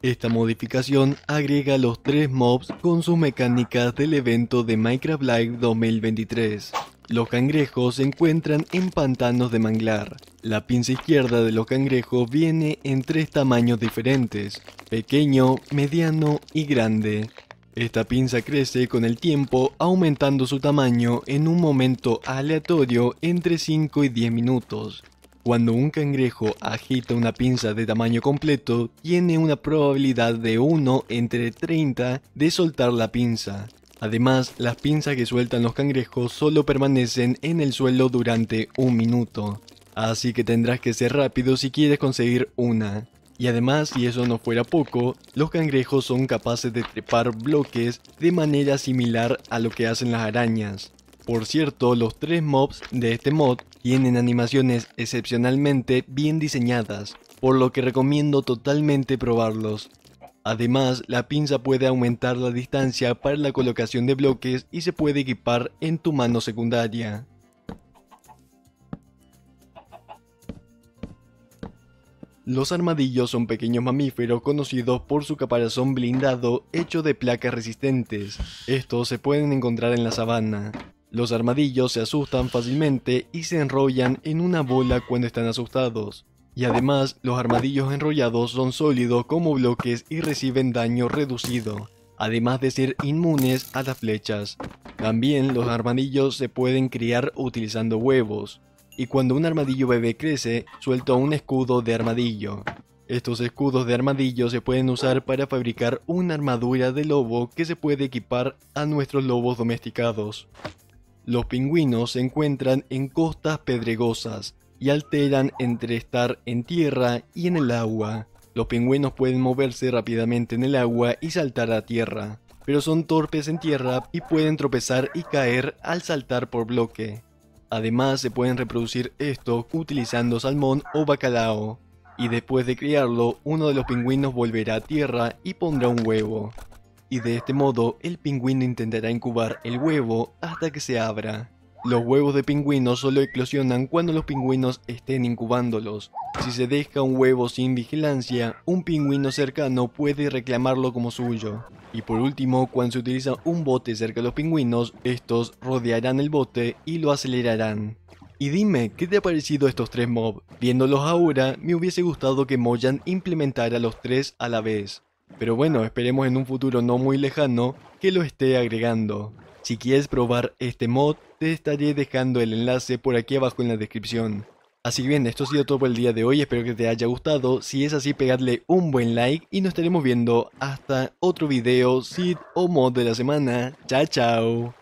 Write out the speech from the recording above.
Esta modificación agrega los 3 mobs con sus mecánicas del evento de Minecraft Live 2023. Los cangrejos se encuentran en pantanos de manglar. La pinza izquierda de los cangrejos viene en 3 tamaños diferentes: pequeño, mediano y grande. Esta pinza crece con el tiempo, aumentando su tamaño en un momento aleatorio entre 5 y 10 minutos. Cuando un cangrejo agita una pinza de tamaño completo, tiene una probabilidad de 1 entre 30 de soltar la pinza. Además, las pinzas que sueltan los cangrejos solo permanecen en el suelo durante 1 minuto. Así que tendrás que ser rápido si quieres conseguir una. Y además, si eso no fuera poco, los cangrejos son capaces de trepar bloques de manera similar a lo que hacen las arañas. Por cierto, los 3 mobs de este mod tienen animaciones excepcionalmente bien diseñadas, por lo que recomiendo totalmente probarlos. Además, la pinza puede aumentar la distancia para la colocación de bloques y se puede equipar en tu mano secundaria. Los armadillos son pequeños mamíferos conocidos por su caparazón blindado hecho de placas resistentes. Estos se pueden encontrar en la sabana. Los armadillos se asustan fácilmente y se enrollan en una bola cuando están asustados. Y además, los armadillos enrollados son sólidos como bloques y reciben daño reducido, además de ser inmunes a las flechas. También los armadillos se pueden criar utilizando huevos. Y cuando un armadillo bebé crece, suelta un escudo de armadillo. Estos escudos de armadillo se pueden usar para fabricar una armadura de lobo que se puede equipar a nuestros lobos domesticados. Los pingüinos se encuentran en costas pedregosas y alternan entre estar en tierra y en el agua. Los pingüinos pueden moverse rápidamente en el agua y saltar a tierra, pero son torpes en tierra y pueden tropezar y caer al saltar por bloque. Además, se pueden reproducir estos utilizando salmón o bacalao, y después de criarlo, uno de los pingüinos volverá a tierra y pondrá un huevo. Y de este modo, el pingüino intentará incubar el huevo hasta que se abra. Los huevos de pingüinos solo eclosionan cuando los pingüinos estén incubándolos. Si se deja un huevo sin vigilancia, un pingüino cercano puede reclamarlo como suyo. Y por último, cuando se utiliza un bote cerca de los pingüinos, estos rodearán el bote y lo acelerarán. Y dime, ¿qué te ha parecido estos 3 mobs? Viéndolos ahora, me hubiese gustado que Mojang implementara los 3 a la vez. Pero bueno, esperemos en un futuro no muy lejano que lo esté agregando. Si quieres probar este mod, te estaré dejando el enlace por aquí abajo en la descripción. Así que bien, esto ha sido todo por el día de hoy, espero que te haya gustado. Si es así, pegadle un buen like y nos estaremos viendo hasta otro video, seed o mod de la semana. Chao, chao.